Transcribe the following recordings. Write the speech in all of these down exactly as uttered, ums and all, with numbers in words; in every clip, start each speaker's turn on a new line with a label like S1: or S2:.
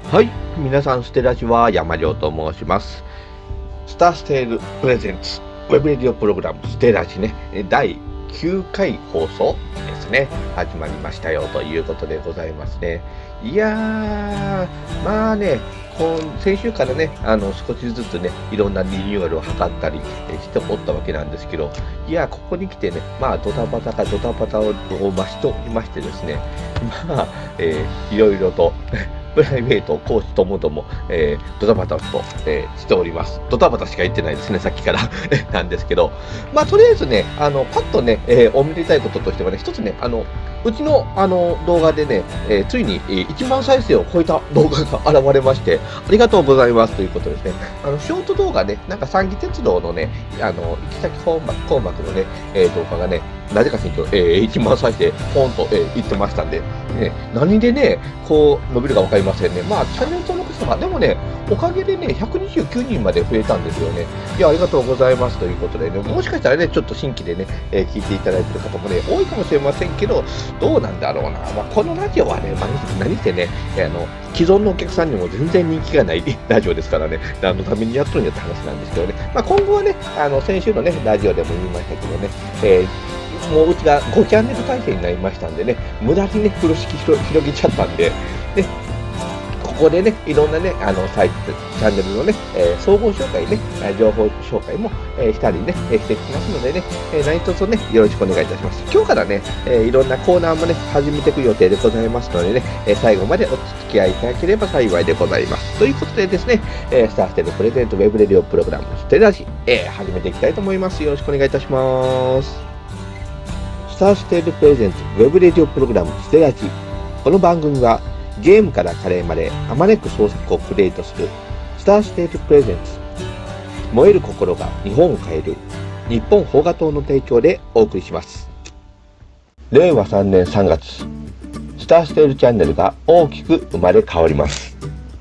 S1: はい、皆さん、ステラジは山亮と申します。スターステールプレゼンツウェブレディオプログラムステラジね、だいきゅうかい放送ですね、始まりましたよということでございますね。いやー、まあね、今先週からね、あの少しずつね、いろんなリニューアルを図ったりえしておったわけなんですけど、いや、ここに来てね、まあ、ドタバタかドタバタを増しておりましてですね、まあ、えー、いろいろと、プライベート、講師ともども、えー、ドタバタと、えー、しております。ドタバタしか言ってないですね、さっきからなんですけど、まあ、とりあえずね、あの、パッとね、えー、おめでたいこととしてはね、一つね、あの、うちの、あの、動画でね、えー、ついに、えー、いちまん再生を超えた動画が現れまして、ありがとうございますということですね。あの、ショート動画ね、なんか三岐鉄道のね、あの、行き先項目項目のね、えー、動画がね、なぜかというと、えー、いちまん再生、ポンと、えー、言ってましたんで、ね、何でね、こう伸びるか分かりませんね。まあ、チャンネル登録者が、でもね、おかげでね、ひゃくにじゅうきゅうにんまで増えたんですよね。いや、ありがとうございますということでね、もしかしたらね、ちょっと新規でね、えー、聞いていただいている方もね、多いかもしれませんけど、どうなんだろうな。まあ、このラジオはね、まあ、何せね、あの、既存のお客さんにも全然人気がないラジオですからね、何のためにやっとるんやって話なんですけどね、まあ、今後はね、あの、先週のね、ラジオでも言いましたけどね、えーもううちがごチャンネル体制になりましたんでね、無駄にね、風呂敷広げちゃったんで、ね、ここでね、いろんなね、あの、サイト、チャンネルのね、えー、総合紹介ね、情報紹介も、えー、したりね、えー、してきますのでね、えー、何卒ね、よろしくお願いいたします。今日からね、えー、いろんなコーナーもね、始めていく予定でございますのでね、えー、最後までお付き合いいただければ幸いでございます。ということでですね、えー、スターステルプレゼントウェブレディオプログラムステラジ、えー、始めていきたいと思います。よろしくお願いいたします。スターステールプレゼントウェブレディオプログラムステラジ。この番組はゲームからカレーまであまねく創作をクリエイトするスターステールプレゼンツ、燃える心が日本を変える日本邦画党の提供でお送りします。れいわさんねんさんがつ、スターステールチャンネルが大きく生まれ変わります。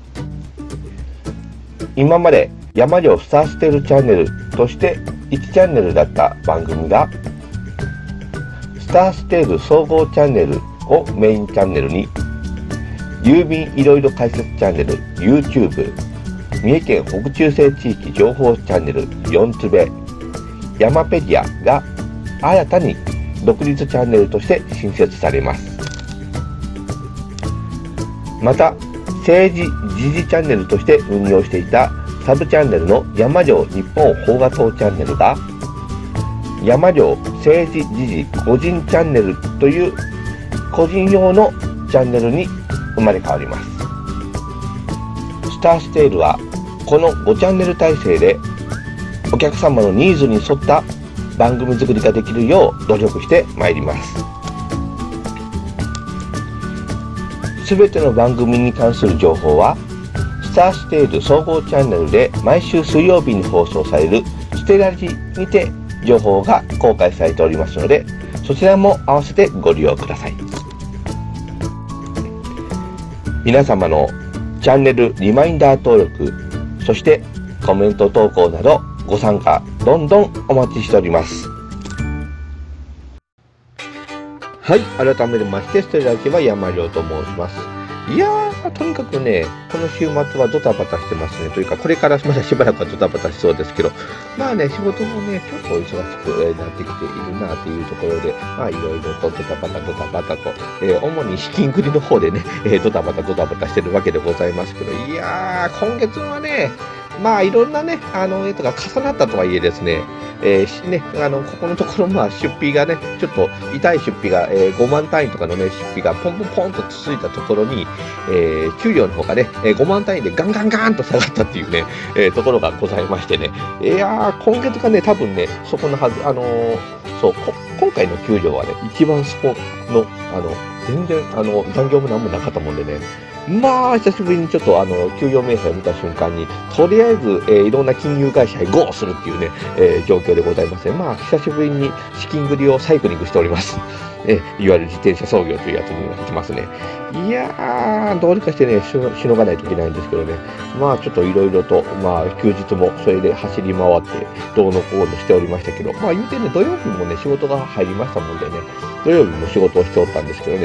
S1: 今まで山亮スターステールチャンネルとしていちチャンネルだった番組がスターステール総合チャンネルをメインチャンネルに、郵便いろいろ解説チャンネル YouTube、 三重県北中西地域情報チャンネルよんつべ、ヤマペディアが新たに独立チャンネルとして新設されます。また政治時事チャンネルとして運用していたサブチャンネルの山亮日本邦画党チャンネルが山亮政治時事個人チャンネルという個人用のチャンネルに生まれ変わります。スターステールはこのごチャンネル体制でお客様のニーズに沿った番組作りができるよう努力してまいります。すべての番組に関する情報はスターステール総合チャンネルで毎週水曜日に放送されるステラジにて情報が公開されておりますので、そちらも合わせてご利用ください。皆様のチャンネルリマインダー登録、そしてコメント投稿などご参加どんどんお待ちしております。はい、改めましてステラジは山亮と申します。いやー、とにかくね、この週末はドタバタしてますね。というか、これからまだしばらくはドタバタしそうですけど、まあね、仕事もね、ちょっと忙しくなってきているなというところで、まあいろいろとドタバタドタバタと、えー、主に資金繰りの方でね、えー、ドタバタドタバタしてるわけでございますけど、いやー、今月はね、まあいろんなね、あの、えとか重なったとはいえですね、えー、ね、あの、ここのところ、まあ出費がね、ちょっと痛い出費が、えー、ごまん単位とかのね、出費がポンポンポンと続いたところに、えー、給料の方がね、ごまん単位でガンガンガンと下がったっていうね、えー、ところがございましてね、いやー、今月がね、多分ね、そこのはず、あのー、そう、今回の給料はね、一番そこの、あの、全然、あの、残業もなんもなかったもんでね、まあ、久しぶりにちょっとあの、給与明細を見た瞬間に、とりあえず、えー、いろんな金融会社へゴーするっていうね、えー、状況でございますね。まあ、久しぶりに資金繰りをサイクリングしております。えー、いわゆる自転車操業というやつになってますね。いやー、どうにかしてね、しの、しのがないといけないんですけどね。まあ、ちょっといろいろと、まあ、休日もそれで走り回って、どうのこうのしておりましたけど、まあ、言うてね、土曜日もね、仕事が入りましたもんでね、土曜日も仕事をしておったんですけどね、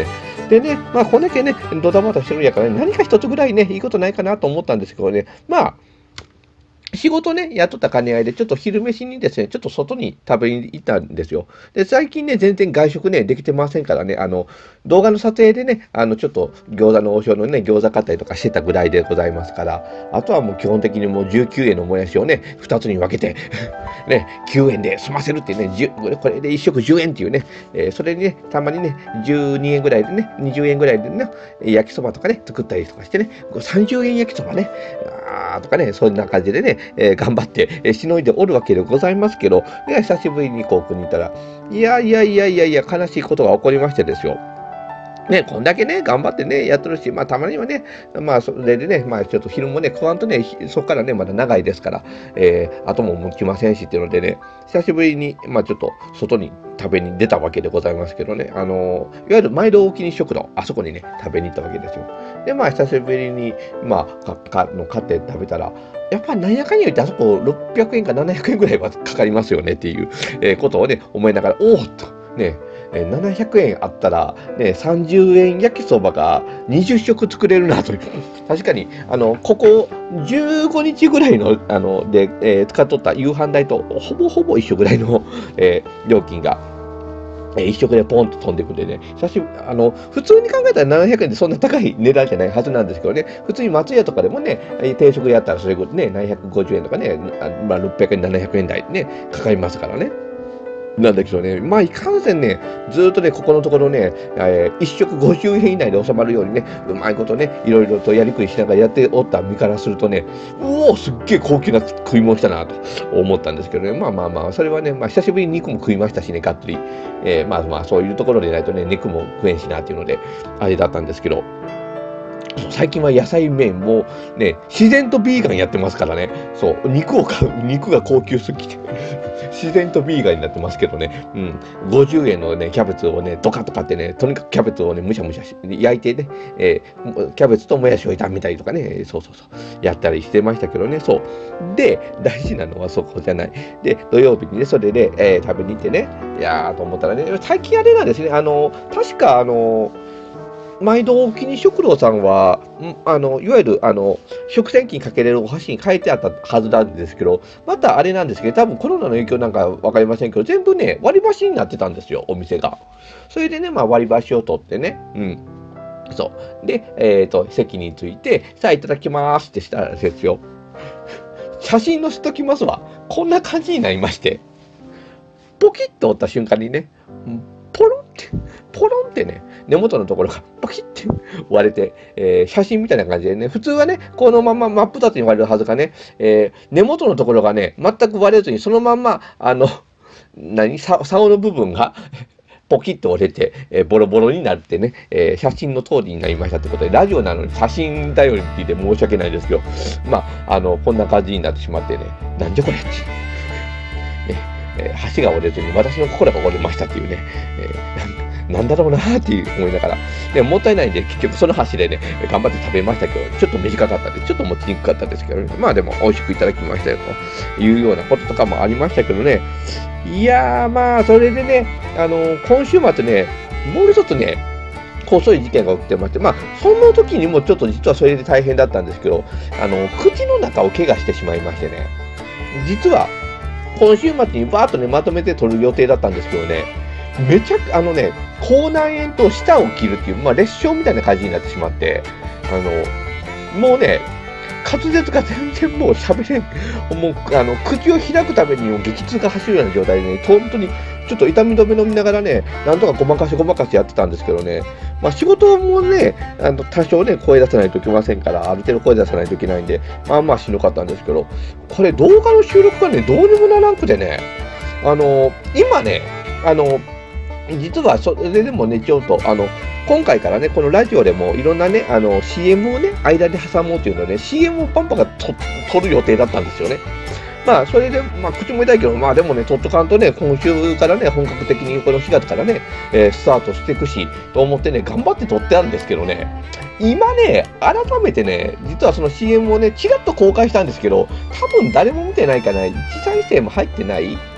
S1: でね、まあ、こんだけね、ドタバタしてるんやから、ね、何か一つぐらいね、いいことないかなと思ったんですけどね、まあ、仕事ね、雇った兼ね合いで、ちょっと昼飯にですね、ちょっと外に食べに行ったんですよ。で、最近ね、全然外食ね、できてませんからね、あの、動画の撮影でね、あの、ちょっと餃子の王将のね、餃子買ったりとかしてたぐらいでございますから、あとはもう基本的にもうじゅうきゅうえんのもやしをね、ふたつに分けて、ね、きゅうえんで済ませるっていうね、じゅうこれでいっ食じゅうえんっていうね、えーそれにね、たまにね、じゅうにえんぐらいでね、にじゅうえんぐらいでね、焼きそばとかね、作ったりとかしてね、さんじゅうえん焼きそばね、あーとかね、そんな感じでね、えー頑張って、えーしのいでおるわけでございますけど、いや久しぶりにこうに行ったら、いやいやいやいやいや、悲しいことが起こりましてですよ。ね、こんだけね、頑張ってね、やってるし、まあ、たまにはね、まあ、それでね、まあ、ちょっと昼もね、食わんとね、ひそこからね、まだ長いですから、えー、後も向きませんしっていうのでね、久しぶりに、まあ、ちょっと外に食べに出たわけでございますけどね、あのー、いわゆる毎度お気に食堂、あそこにね、食べに行ったわけですよ。で、まあ、久しぶりに、まあ、かかの買って食べたら、やっぱなんやかんや言ってあそころっぴゃくえんかななひゃくえんぐらいはかかりますよねっていう、えーことをね、思いながら、おーっと、ね、えーななひゃくえんあったら、ね、さんじゅうえん焼きそばがにじゅっ食作れるなという。確かに、あの、ここじゅうごにちぐらいの、あの、で、えー使っとった夕飯代とほぼほぼ一緒ぐらいの、えー料金が、えー一食でポンと飛んでくんでね、久しぶり、あの、普通に考えたらななひゃくえんってそんな高い値段じゃないはずなんですけどね、普通に松屋とかでもね、えー定食やったらそれこそね、ななひゃくごじゅうえんとかね、あまあ、ろっぴゃくえん、ななひゃくえん台ね、かかりますからね。なんだけどね、まあ、いかんせんね、ずーっとね、ここのところね、えー、一食ごじゅうえん以内で収まるようにね、うまいことね、いろいろとやりくりしながらやっておった身からするとね、うおー、すっげえ高級な食い物したなと思ったんですけどね、まあまあまあ、それはね、まあ、久しぶりに肉も食いましたしね、がっつり。えーまあまあ、そういうところでないとね、肉も食えんしなっていうので、あれだったんですけど、最近は野菜麺もね、自然とビーガンやってますからね。そう、肉を買う、肉が高級すぎて、自然とビーガンになってますけどね。うん。ごじゅうえんのね、キャベツをね、ドカドカってね、とにかくキャベツをね、むしゃむしゃし焼いてね、えーキャベツともやしを炒めたりとかね、そうそうそう、やったりしてましたけどね、そう。で、大事なのはそこじゃない。で、土曜日にね、それで、えー食べに行ってね、いやーと思ったらね、最近あれなんですね、あの、確かあの、毎度お気に食堂さんは、んあの、いわゆる、あの、食洗機にかけれるお箸に書いてあったはずなんですけど、またあれなんですけど、多分コロナの影響なんかわかりませんけど、全部ね、割り箸になってたんですよ、お店が。それでね、まあ割り箸を取ってね、うん。そう。で、えっと、席に着いて、さあいただきますってしたらですよ。写真載せときますわ。こんな感じになりまして、ポキッと折った瞬間にね、ポロンって、ポロンってね、根元のところがパキッて割れて、えー写真みたいな感じでね、普通はね、このまま真っ二つに割れるはずがね、えー根元のところがね、全く割れずに、そのまんま、あの、何、さ竿の部分がポキッと折れて、えーボロボロになってね、えー写真の通りになりましたってことで、ラジオなのに写真頼りって申し訳ないですけど、まあ、あの、こんな感じになってしまってね、なんじゃこれって。ねえー橋が折れずに私の心が折れましたっていうね、えーなんだろうなーって思いながら、でもったいないんで、結局その箸でね、頑張って食べましたけど、ちょっと短かったんで、ちょっと持ちにくかったですけどね、まあでも美味しくいただきましたよというようなこととかもありましたけどね、いやーまあ、それでね、あのー今週末ね、もう一つね、細い事件が起きてまして、まあ、その時にもちょっと実はそれで大変だったんですけど、あの、口の中を怪我してしまいましてね、実は、今週末にバーッとね、まとめて撮る予定だったんですけどね、めちゃく、あのね、口内炎と舌を切るっていう、まあ、裂傷みたいな感じになってしまって、あの、もうね、滑舌が全然もう喋れん、もう、あの、口を開くためにも激痛が走るような状態でね、本当に、ちょっと痛み止め飲みながらね、なんとかごまかしごまかしやってたんですけどね、まあ仕事もね、あの多少ね、声出さないといけませんから、ある程度声出さないといけないんで、まあまあしんどかったんですけど、これ動画の収録がね、どうにもならんくてね、あの、今ね、あの、実はそれでもね、ちょっと、あの、今回からね、このラジオでもいろんなね、あの、シーエム をね、間で挟もうというので、ね、シーエム をパンパがと撮る予定だったんですよね。まあ、それで、まあ、口も痛いけど、まあ、でもね、撮っとかんとね、今週からね、本格的にこのしがつからね、えースタートしていくし、と思ってね、頑張って撮ってあるんですけどね、今ね、改めてね、実はその シーエム をね、ちらっと公開したんですけど、多分誰も見てないかな、いち再生も入ってない、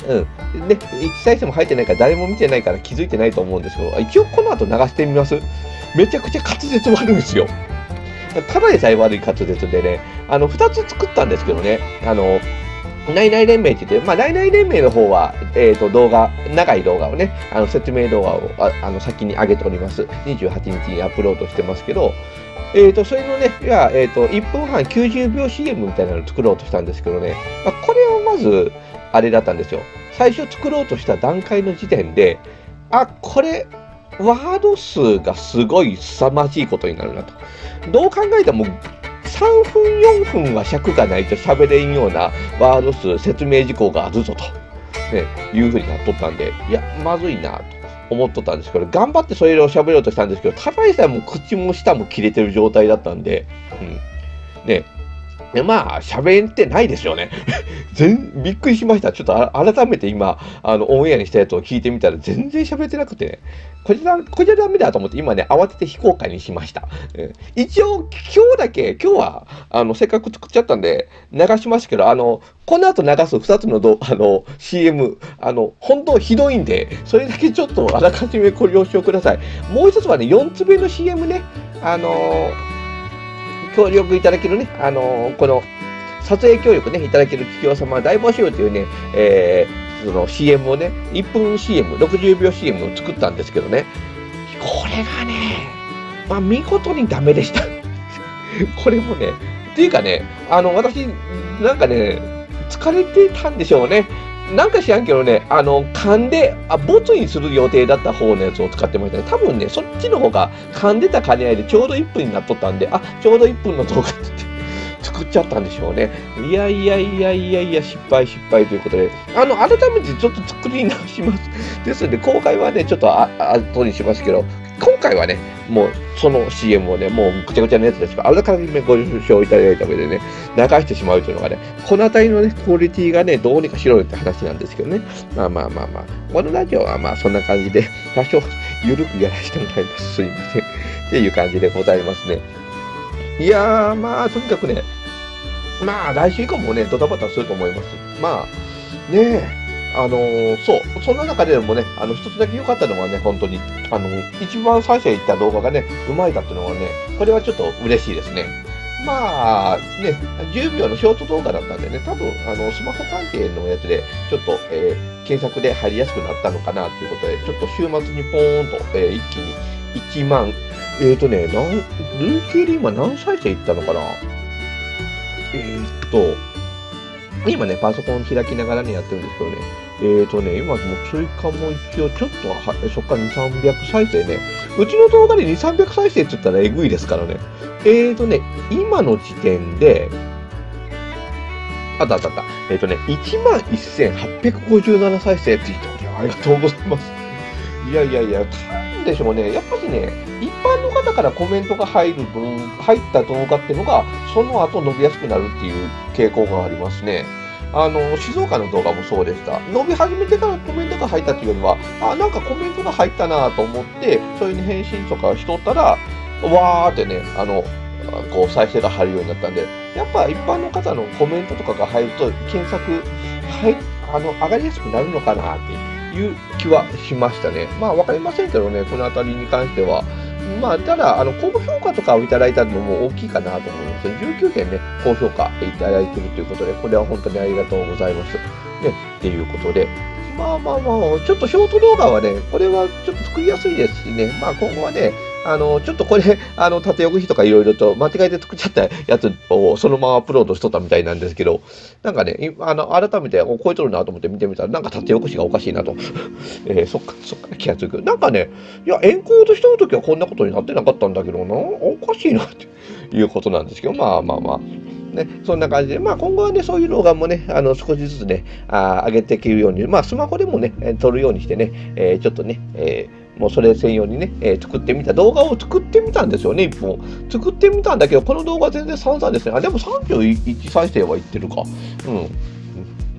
S1: うん。で、いち再生も入ってないから誰も見てないから気づいてないと思うんですけど、一応この後流してみます。めちゃくちゃ滑舌悪いんですよ。ただでさえ悪い滑舌でね、あの、ふたつ作ったんですけどね、あの、内々連盟って言って、まあ、内々連盟の方は、えっと、動画、長い動画をね、あの、説明動画を、ああの、先に上げております。にじゅうはちにちにアップロードしてますけど、えっと、それのね、いや、えっと、いっぷんはんきゅうじゅうびょう シーエム みたいなのを作ろうとしたんですけどね、まあ、これをまず、あれだったんですよ。最初作ろうとした段階の時点で、あ、これ、ワード数がすごい凄まじいことになるなと。どう考えても、さんぷんよんぷんは尺がないと喋れんようなワード数、説明事項があるぞと、ね、いうふうになっとったんで、いや、まずいなと思っとったんですけど、頑張ってそれを喋ろうとしたんですけど、ただでさえもう口も舌も切れてる状態だったんで、うん。ね。でまあ、喋ってないですよね。全びっくりしました。ちょっと改めて今、あの、オンエアにしたやつを聞いてみたら全然喋ってなくてね。これだ、これじゃダメだと思って今ね、慌てて非公開にしました。えー、一応、今日だけ、今日は、あの、せっかく作っちゃったんで、流しますけど、あの、この後流すふたつのどあの シーエム、あの、本当ひどいんで、それだけちょっとあらかじめご了承ください。もう一つはね、よんつめの シーエム ね、あのー、協力いただけるね、あのー、この撮影協力ね、いただける企業様大募集というね、えー、その シーエム をね、いっぷん シーエム、ろくじゅうびょう シーエム を作ったんですけどね、これがね、まあ、見事にダメでした。これもね、っていうかね、あの、私、なんかね、疲れてたんでしょうね。なんか知らんけどね、あの、噛んで、あ、ボツにする予定だった方のやつを使ってましたね。多分ね、そっちの方が噛んでた兼ね合いでちょうどいっぷんになっとったんで、あ、ちょうどいっぷんの動画って作っちゃったんでしょうね。いやいやいやいやいや、失敗失敗ということで、あの、改めてちょっと作り直します。ですので、公開はね、ちょっとあ後にしますけど、今回はね、もうその シーエム をね、もうぐちゃぐちゃのやつですが、あらかじめご了承いただいた上でね、流してしまうというのがね、このあたりのね、クオリティがね、どうにかしろよって話なんですけどね。まあまあまあまあ、このラジオはまあそんな感じで、多少ゆるくやらせてもらいます。すいません。っていう感じでございますね。いやー、まあ、とにかくね、まあ、来週以降もね、ドタバタすると思います。まあ、ねえ。あのー、そう、そんな中でもね、あの、一つだけ良かったのはね、本当に、あの、一番最初に言った動画がね、うまいだっていうのはね、これはちょっと嬉しいですね。まあ、ね、じゅうびょうのショート動画だったんでね、多分、あの、スマホ関係のやつで、ちょっと、えー、検索で入りやすくなったのかなということで、ちょっと週末にポーンと、えー、一気にいちまん、えっとね、なん、累計で今何再生いったのかなえー、っと、今ね、パソコン開きながらね、やってるんですけどね。えーとね、今もう追加も一応ちょっとは、そっからに、さんびゃく再生ね。うちの動画でに、さんびゃく再生って言ったらえぐいですからね。えーとね、今の時点で、あったあったあった。えーとね、いちまんせんはっぴゃくごじゅうなな再生って言っておりありがとうございます。いやいやいや、なんでしょうね。やっぱりね、一般の方からコメントが入る動入った動画っていうのが、その後伸びやすくなるっていう傾向がありますね。あの、静岡の動画もそうでした。伸び始めてからコメントが入ったっていうよりは、あ、なんかコメントが入ったなと思って、そういう返信とかしとったら、わーってね、あの、こう再生が入るようになったんで、やっぱ一般の方のコメントとかが入ると、検索、はい、あの、上がりやすくなるのかなっていう気はしましたね。まあ、わかりませんけどね、このあたりに関しては。まあ、ただ、あの、高評価とかをいただいたのも大きいかなと思います。じゅうきゅうけんね、高評価いただいているということで、これは本当にありがとうございます。ね、っていうことで、まあまあまあ、ちょっとショート動画はね、これはちょっと作りやすいですしね、まあ今後はね、あの、ちょっとこれ、あの、縦横比とかいろいろと間違えて作っちゃったやつをそのままアップロードしとったみたいなんですけど、なんかね、あの、改めて、お、超えとるなと思って見てみたら、なんか縦横比がおかしいなと。えー、そっか、そっから気がつく。なんかね、いや、エンコードしてるときはこんなことになってなかったんだけどな、おかしいなっていうことなんですけど、まあまあまあ。ね、そんな感じで、まあ今後はね、そういう動画もね、あの、少しずつね、あ上げていけるように、まあスマホでもね、撮るようにしてね、えー、ちょっとね、えー、もうそれ専用にね、えー、作ってみた、動画を作ってみたんですよね、一本。作ってみたんだけど、この動画全然散々ですね。あ、でもさんじゅういち再生はいってるか。うん。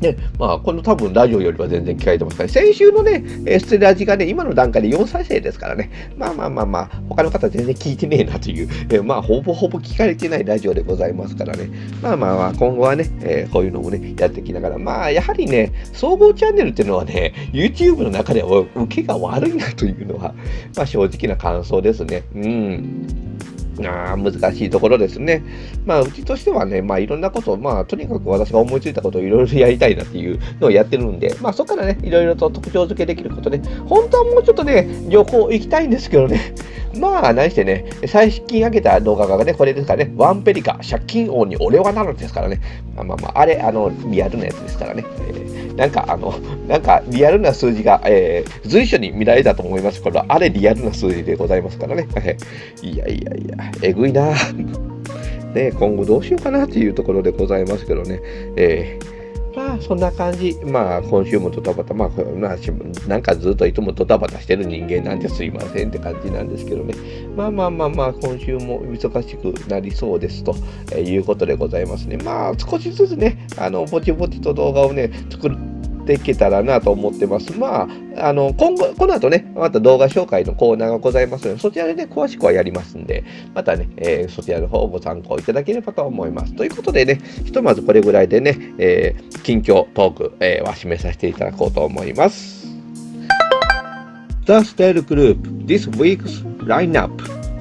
S1: ね、まあ、この多分ラジオよりは全然聞かれてますから、ね、先週のね、ステラジがね、今の段階でよん再生ですからね、まあまあまあまあ、他の方全然聞いてねえなという、えまあ、ほぼほぼ聞かれてないラジオでございますからね、まあまあまあ、今後はね、えー、こういうのもね、やっていきながら、まあ、やはりね、総合チャンネルっていうのはね、YouTube の中では受けが悪いなというのは、まあ、正直な感想ですね。うん。あ難しいところですね。まあ、うちとしてはね、まあ、いろんなことを、まあ、とにかく私が思いついたことをいろいろやりたいなっていうのをやってるんで、まあ、そこからね、いろいろと特徴付けできることで、本当はもうちょっとね、情報行きたいんですけどね、まあ、何してね、最近上げた動画がね、これですからね、ワンペリカ、借金王に俺はなるんですからね、まあまあまあ、あれ、あの、リアルなやつですからね、えー、なんか、あの、なんか、リアルな数字が、えー、随所に見られたと思いますけど、あれ、リアルな数字でございますからね、いやいやいや、えぐいなね、今後どうしようかなっていうところでございますけどね、えー、まあそんな感じ、まあ今週もドタバタ、まあなんかずっといつもドタバタしてる人間なんですいませんって感じなんですけどね、まあまあまあまあ今週も忙しくなりそうですということでございますね。まあ少しずつね、あのぼちぼちと動画をね作るできたらなと思ってます。まあ、あの、今後、この後ね、また動画紹介のコーナーがございますので、そちらでね、詳しくはやりますんで、またね、えー、そちらの方をご参考いただければと思います。ということでね、ひとまずこれぐらいでね、えー、近況トーク、えー、は締めさせていただこうと思います。The Style Group This Week's Lineup。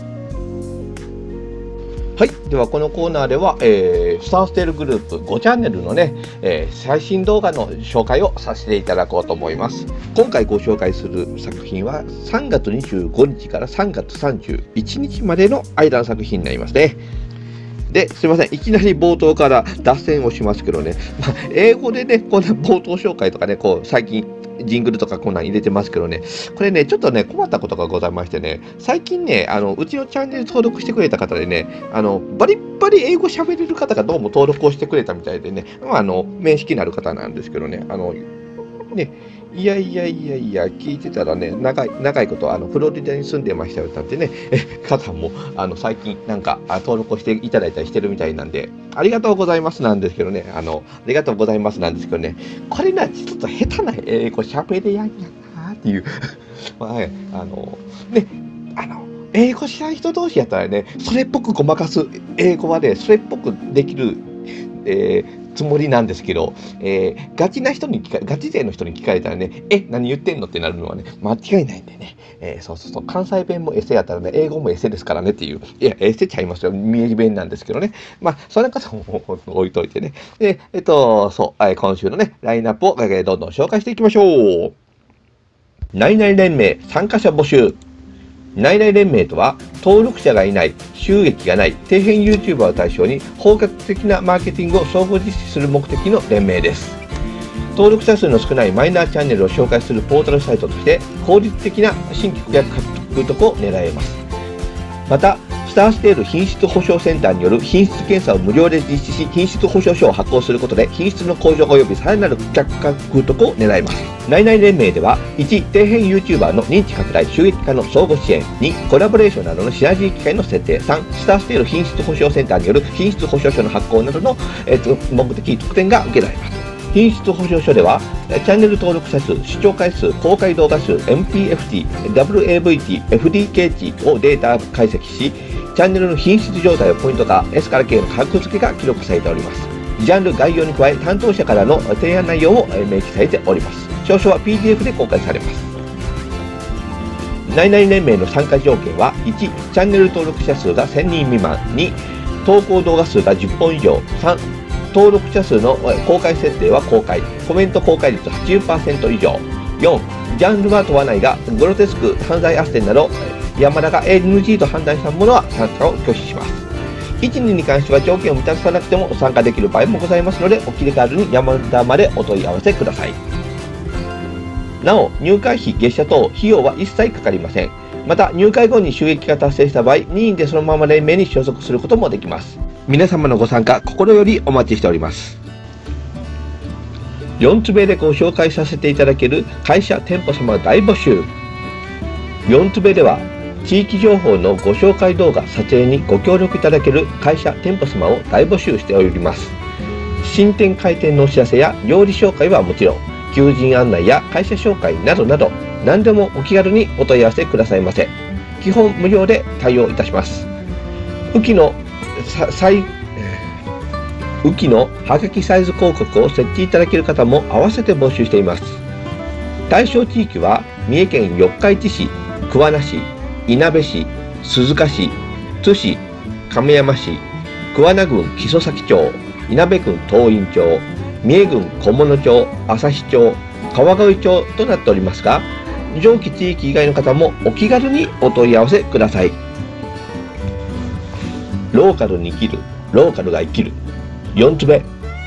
S1: はい。では、このコーナーでは、えー、スターステールグループごチャンネルのね、えー、最新動画の紹介をさせていただこうと思います。今回ご紹介する作品はさんがつにじゅうごにちからさんがつさんじゅういちにちまでの間の作品になりますね。で、すいません。いきなり冒頭から脱線をしますけどね、まあ、英語でね、こんな冒頭紹介とかね、こう、最近、ジングルとかこんなん入れてますけどね、これね、ちょっとね、困ったことがございましてね、最近ね、あの、うちのチャンネル登録してくれた方でね、あの、バリッバリ英語喋れる方がどうも登録をしてくれたみたいでね、まあ、あの、面識のある方なんですけどね、あの、ね、いやいやいやいや、聞いてたらね、長い、長いこと、あの、フロリダに住んでましたよなんてね、え、方も、あの、最近、なんか、登録をしていただいたりしてるみたいなんで、ありがとうございますなんですけどね、あの、ありがとうございますなんですけどね、これな、ちょっと下手な英語喋れやんやなっていう、まあ、あの、ね、あの、英語知らん人同士やったらね、それっぽくごまかす英語はね、それっぽくできる、えーつもりなんですけど、えー、ガチな人に聞か、ガチ勢の人に聞かれたらね、え、何言ってんのってなるのはね、間違いないんでね、えー、そうそうそう、関西弁もエセやったらね、英語もエセですからねっていう、いや、エセちゃいますよ、宮城弁なんですけどね、まあ、そんなことも置いといてね、で、えっと、そう、今週のね、ラインナップをどんどん紹介していきましょう。内々連盟参加者募集。内々連盟とは、登録者がいない、収益がない、底辺 YouTuber を対象に包括的なマーケティングを総合実施する目的の連盟です。登録者数の少ないマイナーチャンネルを紹介するポータルサイトとして、効率的な新規顧客獲得を狙えます。また、スターステール品質保証センターによる品質検査を無料で実施し、品質保証書を発行することで、品質の向上及びさらなる顧客獲得を狙います。内々連盟では、いち、底辺 YouTuber の認知拡大、収益化の相互支援。に、コラボレーションなどのシナジー機会の設定。さん、スターステール品質保証センターによる品質保証書の発行などの、えー、と目的、特典が受けられます。品質保証書では、チャンネル登録者数、視聴回数、公開動画数、エムピーエフティー、ダブリューエーブイティー、エフディーケー 値をデータ解析し、チャンネルの品質状態をポイント化、エスから ケー の格付けが記録されております。ジャンル概要に加え、担当者からの提案内容を明記されております。証書は ピーディーエフ で公開されます。内々連盟の参加条件は、いち、チャンネル登録者数がせんにん未満。に、投稿動画数がじゅっぽん以上。さん、登録者数の公開設定は公開。コメント公開率 はちじゅっパーセント 以上。よん、ジャンルは問わないが、グロテスク、犯罪斡旋など、山田が エヌジー と判断したものは参加を拒否します。いち、にに関しては条件を満たさなくても参加できる場合もございますので、お気軽に山田までお問い合わせください。なお、入会費、月謝等、費用は一切かかりません。また、入会後に収益が達成した場合、任意でそのまま連盟に所属することもできます。皆様のご参加、心よりお待ちしております。よんつ目でご紹介させていただける会社店舗様大募集。よんつ目では、地域情報のご紹介動画撮影にご協力いただける会社店舗様を大募集しております。 新店開店のお知らせや料理紹介はもちろん、求人案内や会社紹介などなど、何でもお気軽にお問い合わせくださいませ。基本無料で対応いたします。ウキの最ウキのハガキサイズ広告を設置いただける方も合わせて募集しています。対象地域は三重県四日市市、桑名市、いなべ市、鈴鹿市、津市、亀山市、桑名郡木曽岬町、いなべ郡東院町、三重郡菰野町、旭町、川越町となっておりますが、上記地域以外の方もお気軽にお問い合わせください。ローカルに生きる、ローカルが生きる。よんつべ。はい、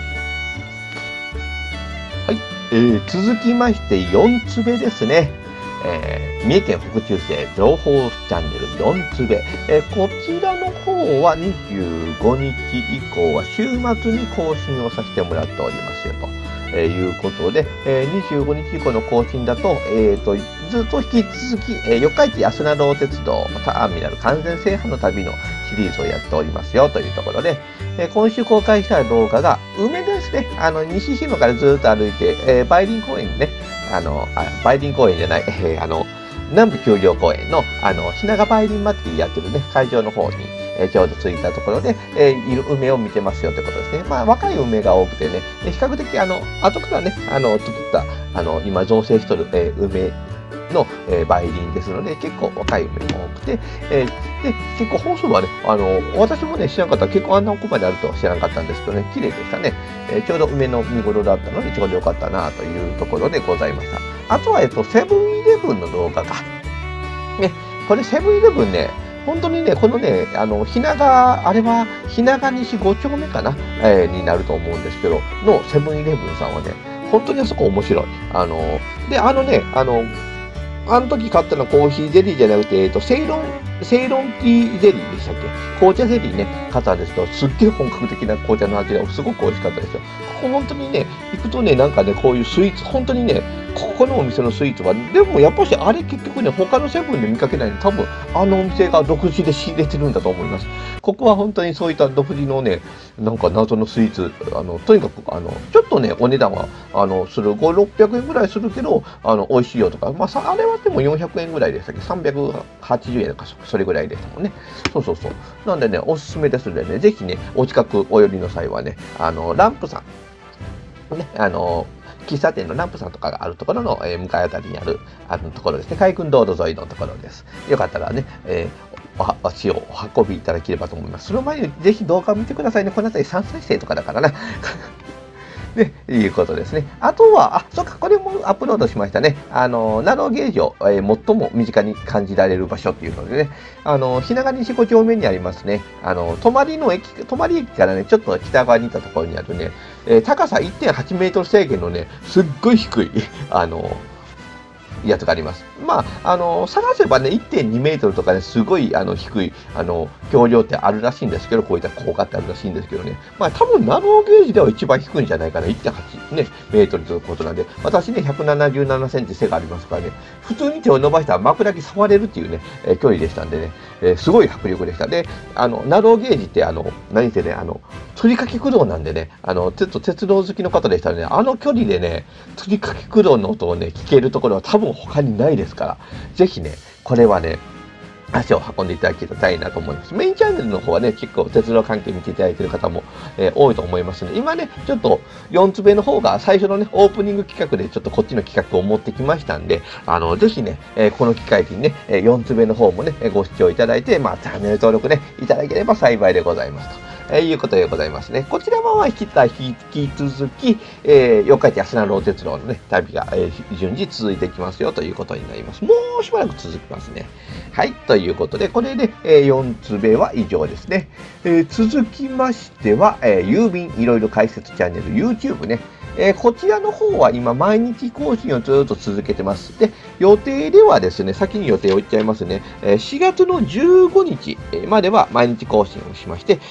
S1: えー、続きましてよんつべですね。えー、三重県北中西情報チャンネルよんつべ、えー、こちらの方はにじゅうごにち以降は週末に更新をさせてもらっておりますよと、えー、いうことで、えー、にじゅうごにち以降の更新だと、えー、とずっと引き続き、えー、四日市安名ロー鉄道ターミナル完全制覇の旅のシリーズをやっておりますよというところで、えー、今週公開した動画が梅ですね。あの西日野からずっと歩いて、えー、梅林公園にね、あのあ梅林公園じゃない、えー、あの南部丘陵公園のあの日永梅林祭りやってるね会場の方に、えー、ちょうど着いたところで、えー、いる梅を見てますよということですね。まあ若い梅が多くてね、比較的あの後からねあの作ったあの今造成しとる、えー、梅の、えー、梅林ですので、結構若い梅も多くて、えー、で結構本数はね、あの私もね知らなかったら結構あんな奥まであるとは知らなかったんですけどね、綺麗でしたね。えー、ちょうど梅の見頃だったのでちょうど良かったなというところでございました。あとは、えっと、セブンイレブンの動画か。ね、これセブンイレブンね、本当にね、このね、あの、日永、あれは、日永西ご丁目かな、えー、になると思うんですけど、のセブンイレブンさんはね、本当にあそこ面白い。あの、で、あのね、あの、あの時買ったのはコーヒーゼリーじゃなくて、えっと、セイロン、セイロンティーゼリーでしたっけ？紅茶ゼリーね、買ったんですけど、すっげえ本格的な紅茶の味がすごく美味しかったですよ。ここ本当にね、行くとね、なんかね、こういうスイーツ、本当にね、ここのお店のスイーツは、でもやっぱしあれ結局ね、他のセブンで見かけないの、多分あのお店が独自で仕入れてるんだと思います。ここは本当にそういった独自のね、なんか謎のスイーツ、あの、とにかく、あの、ちょっとね、お値段は、あの、する、ご、ろっぴゃくえんぐらいするけど、あの、美味しいよとか、まあ、さあれはでもよんひゃくえんぐらいでしたっけ？ さんびゃくはちじゅうえんとか、それぐらいでしたもんね。そうそうそう。なんでね、おすすめですのでね、ぜひね、お近くお寄りの際はね、あの、ランプさん、ね、あの、喫茶店のランプさんとかがあるところの、えー、向かいあたりにある、あのところですね。海軍道路沿いのところです。よかったらね、えー、お足をお運びいただければと思います。その前にぜひ動画を見てくださいね。この辺りさんさいせいとかだからな。ね、いうことですね。あとは、あ、そうか、これもアップロードしましたね。あの、ナローゲージを、えー、最も身近に感じられる場所っていうのでね、あの、日永西ご丁目にありますね、あの、泊まりの駅、泊まり駅からね、ちょっと北側に行ったところにあるね、えー、高さ いってんはちメートル制限のね、すっごい低い、あの、やつがあります。まあ、あの、探せばね、いってんにメートルとかね、すごい、あの、低い、あの、橋梁ってあるらしいんですけど、こういった高架ってあるらしいんですけどね。まあ、多分、ナローゲージでは一番低いんじゃないかな。いってんはち、ね、メートルということなんで、私ね、ひゃくななじゅうななセンチ背がありますからね、普通に手を伸ばしたら枕木触れるっていうね、えー、距離でしたんでね、えー、すごい迫力でした。で、あの、ナローゲージって、あの、何せね、あの、釣りかけ駆動なんでね、あの、ちょっと鉄道好きの方でしたらね、あの距離でね、釣りかけ駆動の音をね、聞けるところは多分他にないですから、ぜひね、これはね、足を運んでいただけたらなと思います。メインチャンネルの方はね、結構鉄道関係見ていただいている方も、えー、多いと思いますので、今ね、ちょっとよんつべの方が最初のね、オープニング企画でちょっとこっちの企画を持ってきましたんで、あの、ぜひね、えー、この機会にね、よんつべの方もね、ご視聴いただいて、まあ、チャンネル登録ね、いただければ幸いでございますと。えー、いうことでございますね。こちらは引き引き続き、えー、四日市安名ロー鉄道のね、旅が、えー、順次続いていきますよということになります。もうしばらく続きますね。はい。ということで、これで、えー、よんつべは以上ですね。えー、続きましては、えー、郵便いろいろ解説チャンネル YouTube ね。えー、こちらの方は今毎日更新をずっと続けてます。で、予定ではですね、先に予定を言っちゃいますね。えー、しがつのじゅうごにちまでは毎日更新をしまして、えー、そこ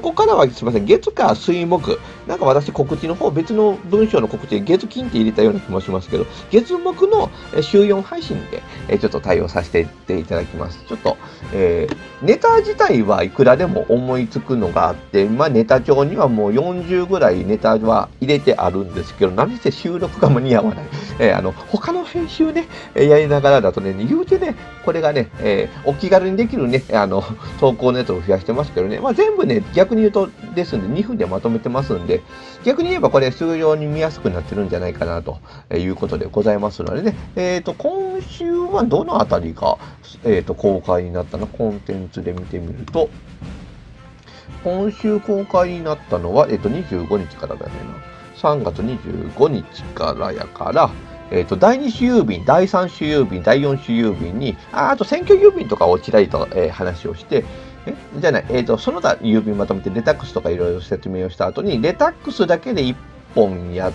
S1: こからはすみません、月火水木、なんか私告知の方、別の文章の告知で月金って入れたような気もしますけど、月木の週よん配信でちょっと対応させていただきます。ちょっと、えー、ネタ自体はいくらでも思いつくのがあって、まあネタ帳にはもうよんじゅうぐらいネタは入れてあるんですけど、何せ収録が間に合わない。えー、あの、他の編集ね、やりながらだとね、言うてね、これがね、えー、お気軽にできるね、あの、投稿ネタを増やしてますけどね、まあ全部ね、逆に言うとですんで、にふんでまとめてますんで、逆に言えばこれ、数量に見やすくなってるんじゃないかなということでございますのでね、えっと、今週はどのあたりが、えっと、公開になったのコンテンツで見てみると、今週公開になったのは、えっと、にじゅうごにちからだよねな。さんがつにじゅうごにちからやから、えっと、だいに種郵便、だいさん種郵便、だいよん種郵便に、あ, あと選挙郵便とかをちらりと、えー、話をして、えじゃない、えっ、ー、と、その他郵便まとめてレタックスとかいろいろ説明をした後に、レタックスだけでいっぽんやって、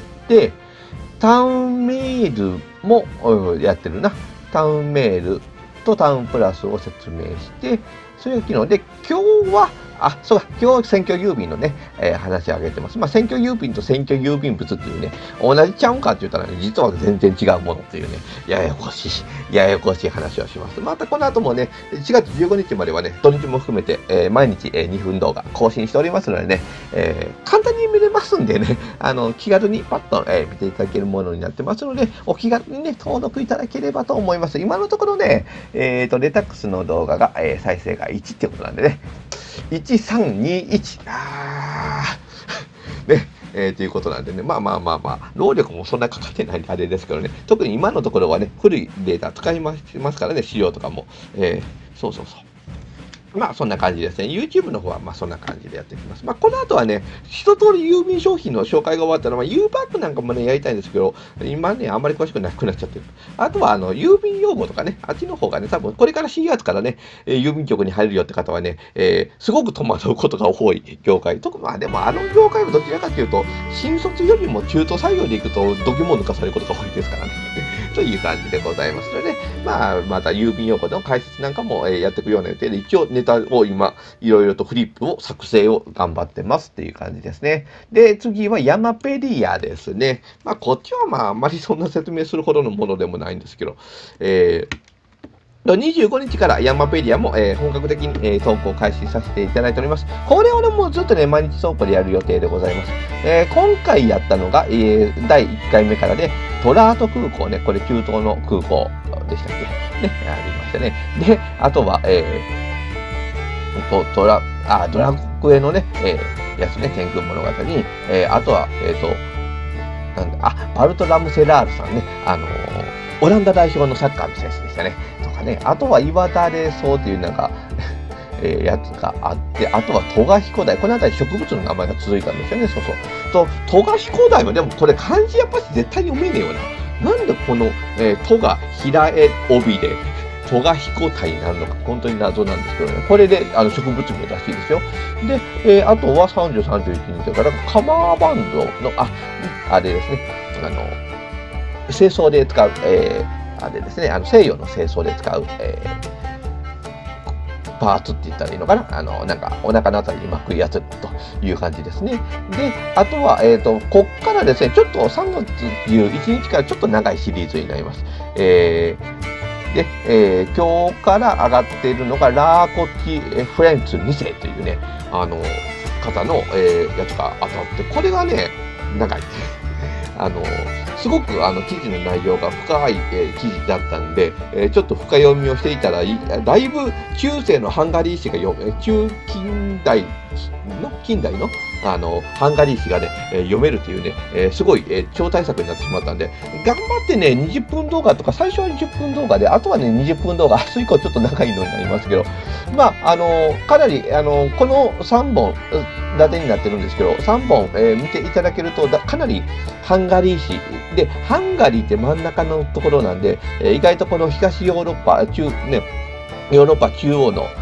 S1: タウンメールもやってるな。タウンメールとタウンプラスを説明して、それが昨日で、今日は、あ、そうか、今日は選挙郵便のね、えー、話を挙げてます。まあ、選挙郵便と選挙郵便物っていうね、同じちゃうんかって言ったらね、実は全然違うものっていうね、ややこしい、ややこしい話をします。またこの後もね、しがつじゅうごにちまではね、土日も含めて、えー、毎日、えー、にふん動画更新しておりますのでね、えー、簡単に見れますんでね、あの、気軽にパッと、えー、見ていただけるものになってますので、お気軽にね、登録いただければと思います。今のところね、えっと、レタックスの動画が、えー、再生がいちってことなんでね、いちさんにいち。あー。ね。えー、ということなんでね。まあまあまあまあ、労力もそんなかかってないんであれですけどね。特に今のところはね、古いデータ使いますからね、資料とかも。えー、そうそうそう。まあそんな感じですね。YouTube の方はまあそんな感じでやっていきます。まあこの後はね、一通り郵便商品の紹介が終わったら、まあ U パックなんかもね、やりたいんですけど、今ね、あんまり詳しくなくなっちゃってる。あとはあの、郵便用語とかね、あっちの方がね、多分これからしがつからね、えー、郵便局に入るよって方はね、えー、すごく戸惑うことが多い業界。特にまあでもあの業界はどちらかというと、新卒よりも中途採用でいくと、度肝を抜かされることが多いですからね。という感じでございますので、まあ、また郵便用語の解説なんかも、えー、やっていくような予定で、一応ネタを今、いろいろとフリップを作成を頑張ってますっていう感じですね。で、次はヤマペディアですね。まあ、こっちはまあ、あんまりそんな説明するほどのものでもないんですけど、えーにじゅうごにちからヤンマペディアも、えー、本格的に、えー、投稿開始させていただいております。これをね、もうずっとね、毎日投稿でやる予定でございます。えー、今回やったのが、えー、だいいっかいめからで、トラート空港ね、これ中東の空港でしたっけね、ありましたね。で、あとは、えー、とトラ、あ、ドラクエのね、えー、やつね、天空物語に、えー、あとは、えっ、ー、と、なんだ、あ、バルト・ラムセラールさんね、あのー、オランダ代表のサッカーの選手でしたね。とかね。あとは岩田レソウっていうなんか、えー、やつがあって、あとは戸賀彦鯛。この辺り植物の名前が続いたんですよね。そうそう。と、戸賀彦鯛はでもこれ漢字やっぱし絶対読めねえよな。なんでこの、えー、戸賀平江帯で、戸賀彦鯛になるのか、本当に謎なんですけどね。これであの植物名らしいですよ。で、えー、あとはさんじゅう、さんじゅういちにちから、カマーバンドの、あ、あれですね。あの、清掃で使う、えー、あれですね、あの西洋の清掃で使う、えー、パーツって言ったらいいのかな、あの、なんかお腹のあたりに巻くやつという感じですね。で、あとは、えっと、こっからですね、ちょっとさんがつじゅういちにちからちょっと長いシリーズになります。えー、で、えー、今日から上がっているのが、ラーコチフレンツにせいというね、あの、方の、えー、やつが当たって、これがね、長い。あの、すごくあの記事の内容が深い、えー、記事だったんで、えー、ちょっと深読みをしていたら、だいぶ中世のハンガリー史が読め、中近代の、近代のあの、ハンガリー史がね、えー、読めるというね、えー、すごい、えー、超大作になってしまったんで、頑張ってね、にじゅっぷん動画とか、最初はにじゅっぷん動画で、あとはね、にじゅっぷん動画、明日以降ちょっと長いのになりますけど、まあ、あのー、かなり、あのー、このさんぼん立てになってるんですけど、さんぼん、えー、見ていただけるとだ、かなりハンガリー史で、ハンガリーって真ん中のところなんで、えー、意外とこの東ヨーロッパ、中、ね、ヨーロッパ中央の、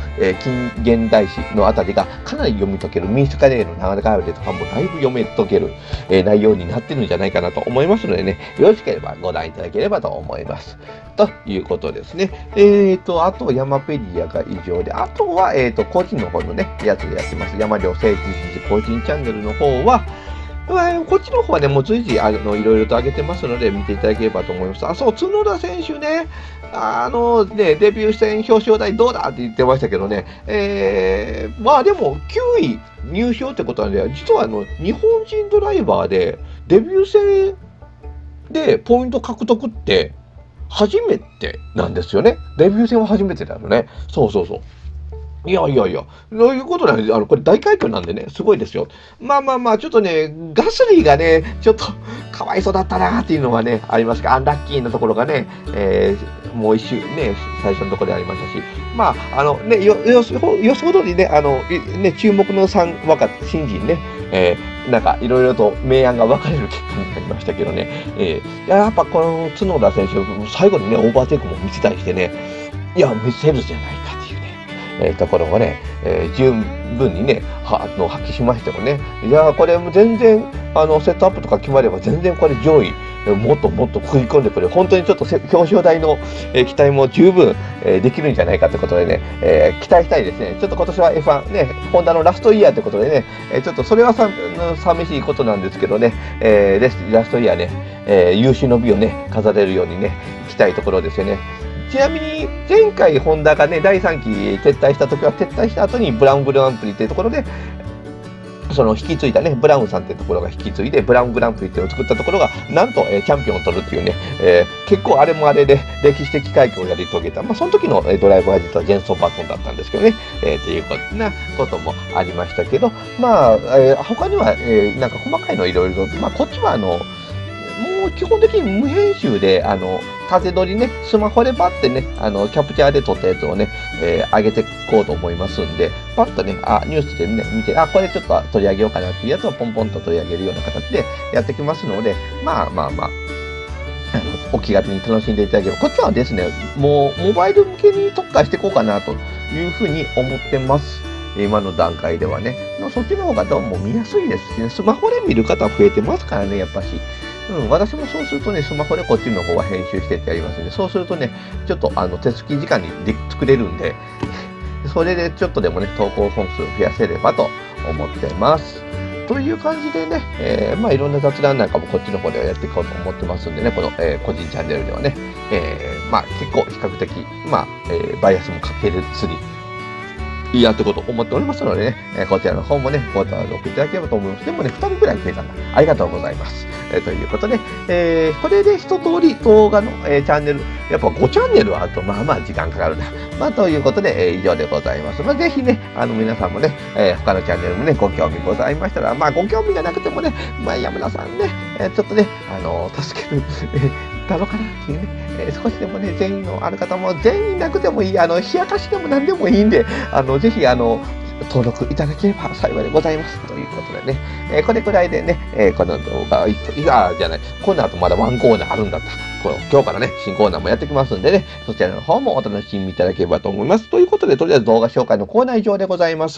S1: えー、近現代史のあたりがかなり読み解ける、民主化例の流れとかもだいぶ読み解ける、えー、内容になってるんじゃないかなと思いますのでね、よろしければご覧いただければと思います。ということですね。えーと、あと、ヤマペディアが以上で、あとは、えーと、個人の方のね、やつでやってます。山領誠実個人チャンネルの方は、こっちの方はね、もう随時、あの、いろいろと上げてますので、見ていただければと思います。あ、そう、角田選手ね、あのね、デビュー戦表彰台どうだって言ってましたけどね、えー、まあでも、きゅうい入賞ってことなんで、実はあの、日本人ドライバーで、デビュー戦でポイント獲得って、初めてなんですよね。デビュー戦は初めてなのね。そうそうそう。いやいやいや、そういうことなんで、あの、これ大快挙なんでね、すごいですよ。まあまあまあ、ちょっとね、ガスリーがね、ちょっとかわいそうだったなっていうのはね、ありますが、アンラッキーなところがね、えー、もう一周ね、最初のところでありましたし、まあ、あのね、よ予想予想通りね、あの、ね、注目のさん若手、新人ね、えー、なんかいろいろと明暗が分かれる結果になりましたけどね、えー、やっぱこの角田選手、最後にね、オーバーテイクも見せたりしてね、いや、見せるじゃないかっていうね、えー、ところをね、えー、十分にね、はあの発揮しましたよね。いや、これも全然、あの、セットアップとか決まれば、全然これ上位、もっともっと食い込んでくれ、本当にちょっと表彰台の、えー、期待も十分、えー、できるんじゃないかということでね、えー、期待したいですね。ちょっと今年は エフワン ね、ホンダのラストイヤーということでね、えー、ちょっとそれはさ寂しいことなんですけどね、えー、ラストイヤーね、えー、優秀の美をね、飾れるようにね、行きたいところですよね。ちなみに、前回、ホンダがね、だいさんき撤退したときは、撤退した後にブラウングランプリっていうところで、その引き継いだね、ブラウンさんっていうところが引き継いで、ブラウングランプリっていうのを作ったところが、なんと、えー、チャンピオンを取るっていうね、えー、結構あれもあれで歴史的快挙をやり遂げた。まあ、その時の、えー、ドライバーは実はジェンソン・バトンだったんですけどね、えー、っていうことなこともありましたけど、まあ、えー、他には、えー、なんか細かいのいろいろと、まあ、こっちはあの、もう基本的に無編集で、あの、縦撮りね、スマホでパッてね、あの、キャプチャーで撮ったやつをね、えー、上げていこうと思いますんで、パッとね、あ、ニュースで、ね、見て、あ、これちょっと取り上げようかなっていうやつをポンポンと取り上げるような形でやってきますので、まあまあまあ、あのお気軽に楽しんでいただければ、こっちはですね、もうモバイル向けに特化していこうかなというふうに思ってます。今の段階ではね。そっちの方がどうも見やすいですしね、スマホで見る方増えてますからね、やっぱし。うん、私もそうするとね、スマホでこっちの方は編集してってやりますので、そうするとね、ちょっとあの手すき時間にで作れるんで、それでちょっとでもね、投稿本数増やせればと思ってます。という感じでね、えー、まあいろんな雑談なんかもこっちの方ではやっていこうと思ってますんでね、この、えー、個人チャンネルではね、えー、まあ結構比較的、まあ、えー、バイアスもかけるつに、やっていこうと思っておりますのでね、えー、こちらの方もね、ご登録いただければと思います。でもね、ふたりぐらい増えたんだ。ありがとうございます。えー、ということで、えー、これで一通り動画の、えー、チャンネル、やっぱごチャンネルあると、まあまあ時間かかるな。まあ、ということで、えー、以上でございます。まあ、ぜひね、あの、皆さんもね、えー、他のチャンネルもね、ご興味ございましたら、まあ、ご興味がなくてもね、まあ、山田さんね、えー、ちょっとね、あのー、助ける、えー、だろうかなっていうね、えー、少しでもね、善意のある方も、善意なくてもいい、あの、冷やかしでも何でもいいんで、あの、ぜひ、あの、登録いただければ幸いでございます。ということでね、えー、これくらいでね、えー、この動画、いや、じゃない、この後まだワンコーナーあるんだった。この今日からね、新コーナーもやってきますんでね、そちらの方もお楽しみいただければと思います。ということで、とりあえず動画紹介のコーナー以上でございます。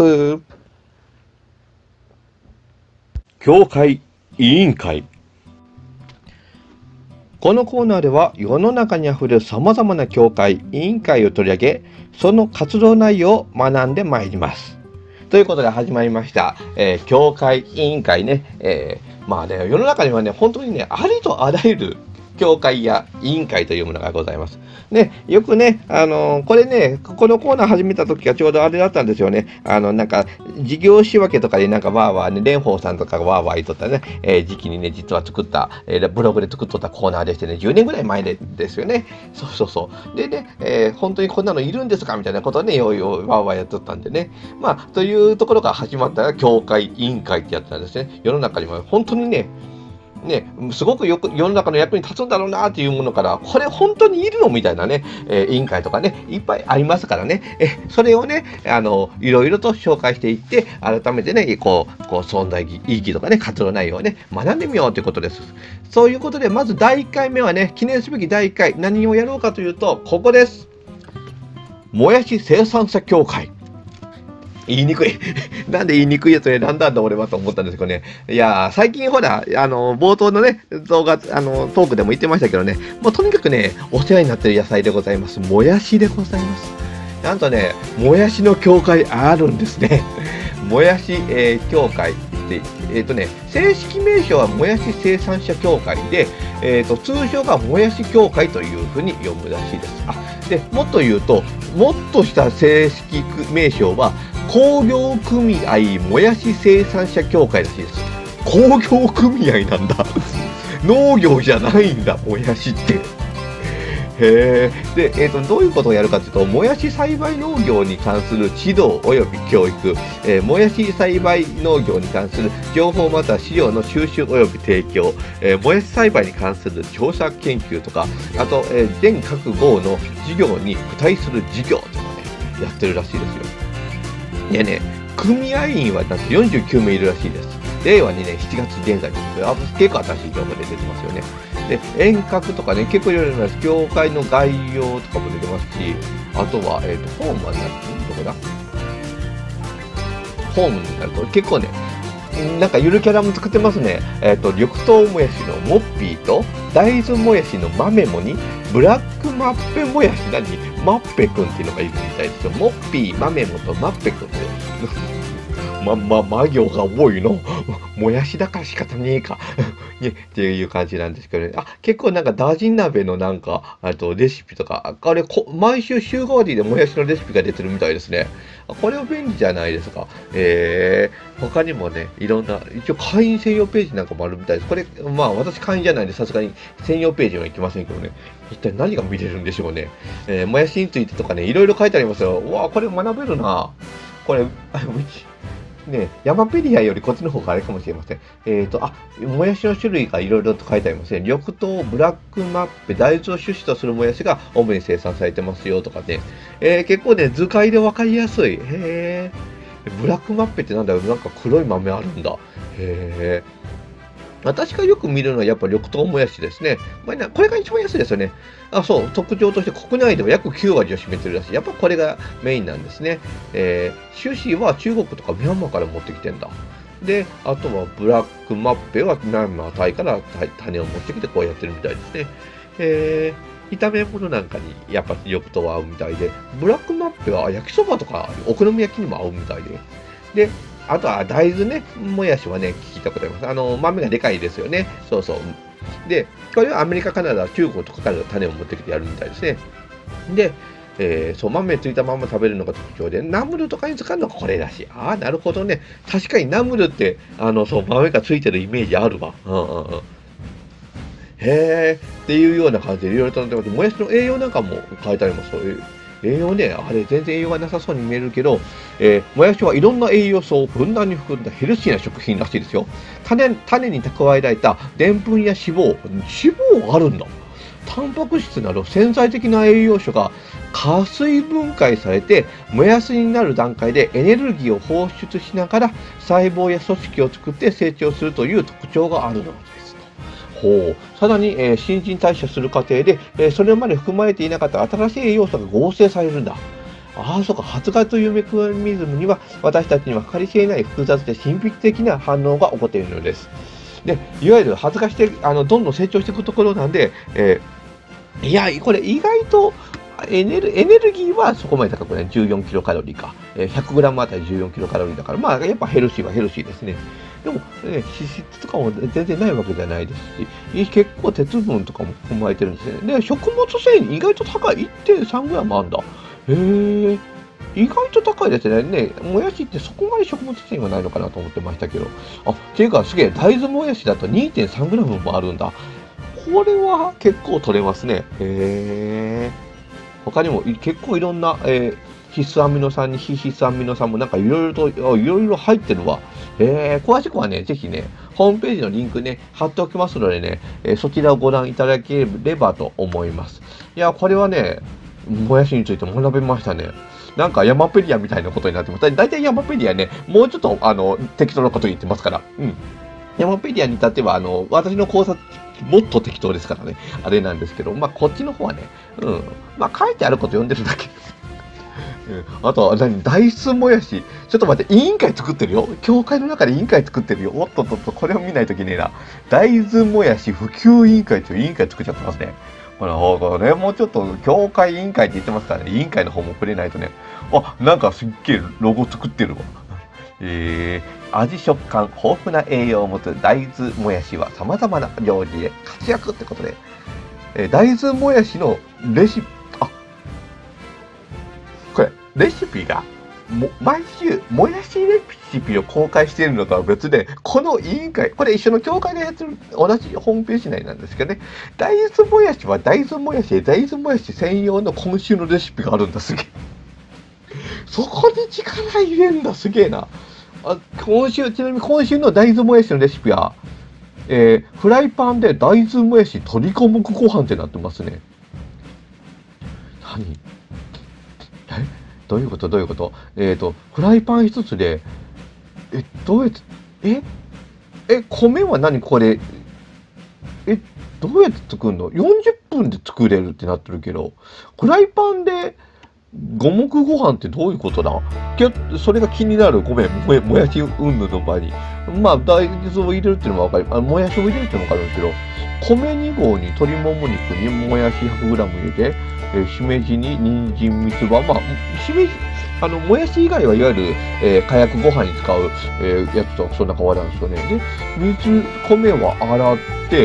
S1: 協会委員会。このコーナーでは世の中にあふれる様々な協会、委員会を取り上げ、その活動内容を学んでまいります。ということで始まりました、えー、協会委員会ね、えー、まあね、世の中にはね、本当にね、ありとあらゆる協会や委員会というものがございます。ね、よくね、あのー、これね、このコーナー始めた時がちょうどあれだったんですよね。あの、なんか、事業仕分けとかでなんかわーわーね、蓮舫さんとかがわーわー言っとったね、えー、時期にね、実は作った、えー、ブログで作っとったコーナーでしてね、じゅうねんぐらい前でですよね。そうそうそう。でね、えー、本当にこんなのいるんですかみたいなことをね、よいよいわーわーやっとったんでね。まあ、というところから始まった協会委員会ってやつなんですね。世の中には本当にね、ね、すごくよく世の中の役に立つんだろうなっていうものから、これ本当にいるのみたいなね、えー、委員会とかね、いっぱいありますからね、えそれをね、あの、いろいろと紹介していって、改めてね、こう、こう存在意義とかね、活動内容をね、学んでみようということです。そういうことで、まずだいいっかいめはね、記念すべきだいいっかい、何をやろうかというと、ここです。もやし生産者協会。 言いにくい。なんで言いにくいやつ選んだんだ俺はと思ったんですけどね。いやー、最近ほら、あの、冒頭のね、動画、あの、トークでも言ってましたけどね、もうとにかくね、お世話になってる野菜でございます。もやしでございます。なんとね、もやしの協会あるんですね。もやし、えー、協会って、えっ、ー、とね、正式名称はもやし生産者協会で、えーと、通称がもやし協会というふうに読むらしいです。あ、で、もっと言うと、もっとした正式名称は、工業組合もやし生産者協会らしいです。工業組合なんだ。農業じゃないんだ、もやしって。へー。で、えーと、どういうことをやるかというと、もやし栽培農業に関する指導及び教育、えー、もやし栽培農業に関する情報または資料の収集及び提供、えー、もやし栽培に関する調査研究とか、あと、えー、全各号の事業に付帯する事業とかね、やってるらしいですよ。でね、組合員はなんとよんじゅうきゅうめいいるらしいです。令和にねんしちがつ現在です。あ、結構新しい情報で出てますよね。で、遠隔とかね、結構いろいろな業界の概要とかも出てますし、あとは、えっ、ー、と、ホームは何、どこだホームになると、結構ね、なんかゆるキャラも作ってますね。えっ、ー、と、緑豆もやしのモッピーと、大豆もやしのマメモに、ブラックマッペもやし何マッペくんっていうのがいるみたいですよ。モッピー、マメモとマッペくんって。ま、ま、魔行が多いの。もやしだから仕方ねえか。ね、っていう感じなんですけどね。あ、結構なんかダジ鍋のなんか、あとレシピとか、あれこ、毎週週替わりでもやしのレシピが出てるみたいですね。これは便利じゃないですか。えー、他にもね、いろんな、一応会員専用ページなんかもあるみたいです。これ、まあ私会員じゃないんでさすがに専用ページは行きませんけどね。一体何が見れるんでしょうね。えー、もやしについてとかね、いろいろ書いてありますよ。うわ、これ学べるな。これ、ね、ヤマペディアよりこっちの方があれかもしれません。えっ、ー、と、あ、もやしの種類がいろいろと書いてありますね。緑豆、ブラックマッペ、大豆を種子とするもやしが主に生産されてますよとかね。えー、結構ね、図解でわかりやすい。へー。ブラックマッペってなんだろう、なんか黒い豆あるんだ。へー。私がよく見るのはやっぱ緑豆もやしですね。まあ、これが一番安いですよね。あ、そう、特徴として国内では約きゅうわりを占めてるらしい。やっぱこれがメインなんですね。えー、種子は中国とかミャンマーから持ってきてんだ。で、あとはブラックマッペはミャンマータイから種を持ってきてこうやってるみたいですね。えー、炒め物なんかにやっぱ緑豆は合うみたいで、ブラックマッペは焼きそばとかお好み焼きにも合うみたいで。で、あとは大豆ね、もやしはね、聞いたことあります。あの、豆がでかいですよね。そうそう。で、これはアメリカ、カナダ、中国とかから種を持ってきてやるみたいですね。で、えー、そう、豆ついたまま食べるのが特徴で、ナムルとかに使うのがこれらしい。ああ、なるほどね。確かにナムルって、あの、そう、豆がついてるイメージあるわ。うんうんうん。へーっていうような感じでいろいろとなってます。もやしの栄養なんかも書いてあります。そういう栄養ね、あれ全然栄養がなさそうに見えるけど、えー、もやしはいろんな栄養素をふんだんに含んだヘルシーな食品らしいですよ。種、種に蓄えられたでんぷんや脂肪、脂肪あるんだ。タンパク質など潜在的な栄養素が加水分解されて、もやしになる段階でエネルギーを放出しながら細胞や組織を作って成長するという特徴があるのです。ほう。さらに、えー、新陳代謝する過程で、えー、それまで含まれていなかった新しい栄養素が合成されるんだ。ああ、そうか。発芽というメカニズムには、私たちには計り知れない複雑で神秘的な反応が起こっているのです。で、いわゆる発芽して、あの、どんどん成長していくところなんで、えー、いや、これ意外と、エネル、エネルギーはそこまで高くない。じゅうよんキロカロリーか。ひゃくグラム あたりじゅうよんキロカロリーだから、まあ、やっぱヘルシーはヘルシーですね。でも、ね、脂質とかも全然ないわけじゃないですし、結構鉄分とかも含まれてるんですね。で、食物繊維意外と高い。いってんさんグラムあるんだ。へえ。意外と高いですね。ね、もやしってそこまで食物繊維はないのかなと思ってましたけど。あ、っていうか、すげえ、大豆もやしだと にてんさんグラム もあるんだ。これは結構取れますね。へえ。他にも結構いろんな、えー、必須アミノ酸に非必須アミノ酸もなんかいろいろと、いろいろ入ってるわ。えー、詳しくはね、ぜひね、ホームページのリンクね、貼っておきますのでね、えー、そちらをご覧いただければと思います。いや、これはね、もやしについて学べましたね。なんかヤマペディアみたいなことになってます。だいたいヤマペディアね、もうちょっとあの適当なこと言ってますから。うん。ヤマペディアに至っては、あの、私の考察、もっと適当ですからね。あれなんですけど、まあ、こっちの方はね、うん。まあ、書いてあること読んでるだけ。 うん、あとは何、大豆もやし。ちょっと待って、委員会作ってるよ。教会の中で委員会作ってるよ。おっとっとっと、これを見ないといけねえな。大豆もやし普及委員会という委員会作っちゃってますね。これ、これもうちょっと、教会委員会って言ってますからね。委員会の方も触れないとね。あ、なんかすっげえロゴ作ってるわ。えー、味食感、豊富な栄養を持つ大豆もやしは様々な料理で活躍ってことで、えー、大豆もやしのレシピ、あ、これ、レシピが、も毎週、もやしレシピを公開しているのとは別で、この委員会、これ一緒の協会でやってる、同じホームページ内なんですけどね、大豆もやしは大豆もやしで、大豆もやし専用の今週のレシピがあるんだ、すげえ。そこに力入れんだ、すげえな。あ、今週、ちなみに今週の大豆もやしのレシピは、えー、フライパンで大豆もやし鶏小麦ご飯ってなってますね。何？え、どういうことどういうこと？えっと、フライパン一つで、え、どうやって、ええ、米は何これ、え、どうやって作るの？ よんじゅっ 分で作れるってなってるけど、フライパンで五目ご飯ってどういうことだ？きょそれが気になる。ごめん、もやもやし云々の場合に。まあ、大豆を入れるっていうのもわかる。あ、もやしを入れるっていうのもわかるんですけど、米に合に鶏もも肉にもやし ひゃくグラム 入れて、えー、しめじに人参三つ葉、まあ、しめじ、あの、もやし以外はいわゆる、えー、かやくご飯に使う、えー、やつとそんな変わらんですよね。で、水、米は洗って、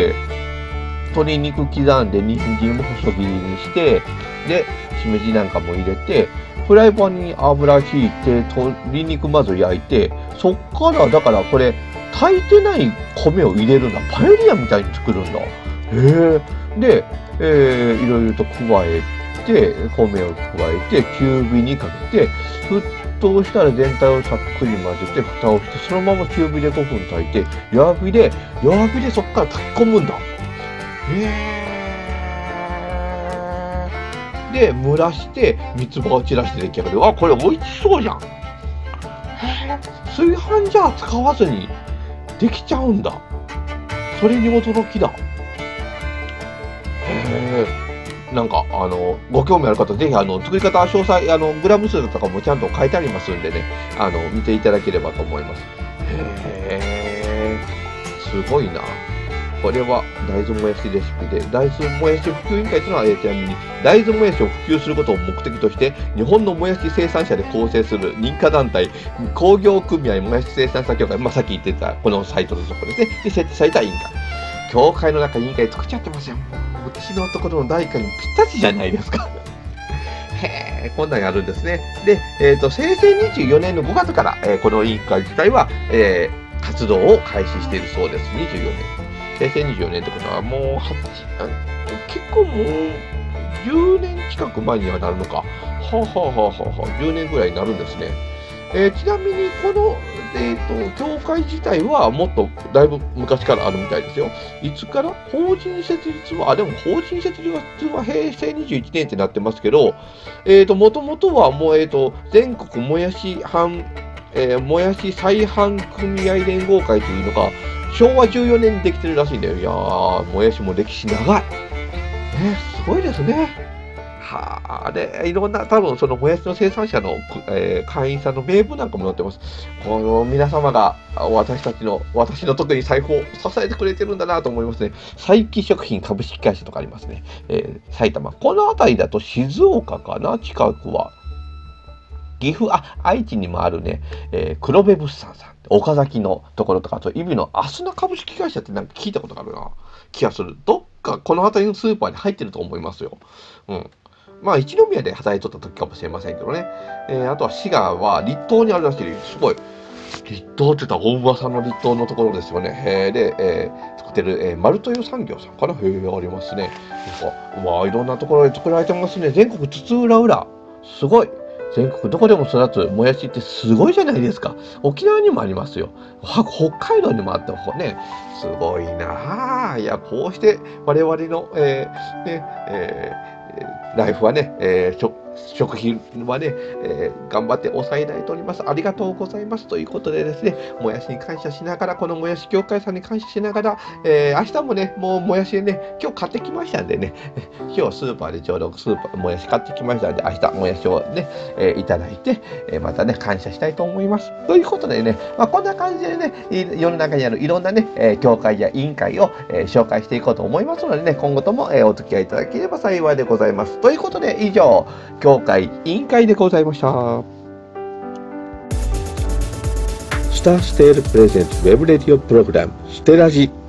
S1: 鶏肉刻んで人参も細切りにして、で、しめじなんかも入れて、フライパンに油ひいて、鶏肉まず焼いて、そっから、だからこれ、炊いてない米を入れるんだ。パエリアみたいに作るんだ。へえ。で、えー、いろいろと加えて、米を加えて、中火にかけて、沸騰したら全体をさっくり混ぜて、蓋をして、そのまま中火でごふん炊いて、弱火で、弱火でそっから炊き込むんだ。へえ。で、蒸らして、三つ葉を散らして出来上がる。あ、これ美味しそうじゃん。へえ。炊飯ジャー使わずにできちゃうんだ。それに驚きだ。へえ。なんか、あの、ご興味ある方、ぜひ、あの、作り方詳細、あの、グラム数とかもちゃんと書いてありますんでね、あの、見ていただければと思います。へえ。すごいな。これは大豆もやしレシピで、大豆もやし普及委員会というのは、えー、ちなみに大豆もやしを普及することを目的として、日本のもやし生産者で構成する認可団体、工業組合もやし生産者協会、まあ、さっき言ってたこのサイトのところですね、で設置された委員会。協会の中に委員会作っちゃってますよ。私のところの第一回にぴったしじゃないですか。へえ、こんなんやるんですね。で、えっと、せいせいにじゅうよねんのごがつから、えー、この委員会自体は、えー、活動を開始しているそうです。にじゅうよねん。せいせいにじゅうよねんってことは、もうはち、結構もうじゅうねん近く前にはなるのか。はあ、はあはあはあ、じゅうねんぐらいになるんですね。えー、ちなみに、この、えーと、協会自体はもっとだいぶ昔からあるみたいですよ。いつから法人設立は、あ、でも法人設立はへいせいにじゅういちねんってなってますけど、えーと、もともとはもう、えーと、全国もやし販、えー、もやし再販組合連合会というのが、しょうわじゅうよねんにできてるらしいんだよ。いやー、もやしも歴史長い。ね、すごいですね。はあ、で、いろんな、多分そのもやしの生産者の、えー、会員さんの名簿なんかも載ってます。この皆様が私たちの、私の特に財布を支えてくれてるんだなと思いますね。佐伯食品株式会社とかありますね。えー、埼玉。この辺りだと静岡かな、近くは。岐阜、あ、愛知にもあるね、えー、黒部物産さん、岡崎のところとか、あと、伊比のアスナ株式会社ってなんか聞いたことがあるな、気がする。どっかこの辺りのスーパーに入ってると思いますよ。うん。まあ、一宮で働いとった時かもしれませんけどね。えー、あとは滋賀は立東にあるらしいです。すごい。立東って言ったら大噂の立東のところですよね。えー、で、えー、作ってる、えー、丸豊産業さんかな。へえ、ありますね。なんか、まあ、いろんなところで作られてますね。全国津々浦々。すごい。全国どこでも育つもやしってすごいじゃないですか。沖縄にもありますよ。北海道にもあった方ね。すごいなあ。いや、こうして我々の、えーねえー、ライフはね、えー、 食費はね、えー、頑張って抑えられております。ありがとうございます。ということでですね、もやしに感謝しながら、このもやし協会さんに感謝しながら、えー、明日もね、もうもやしね、今日買ってきましたんでね、今日スーパーでちょうどスーパーもやし買ってきましたんで、明日もやしをね、えー、いただいて、えー、またね、感謝したいと思います。ということでね、まあ、こんな感じでね、世の中にあるいろんなね、えー、協会や委員会を、えー、紹介していこうと思いますのでね、今後とも、えー、お付き合いいただければ幸いでございます。ということで、以上、協会委員会でございました。スターステールプレゼンツウェブレディオプログラムステラジ。